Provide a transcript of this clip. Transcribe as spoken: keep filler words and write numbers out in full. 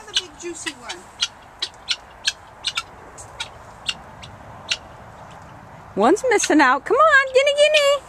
another big juicy one. One's missing out. Come on, guinea, guinea.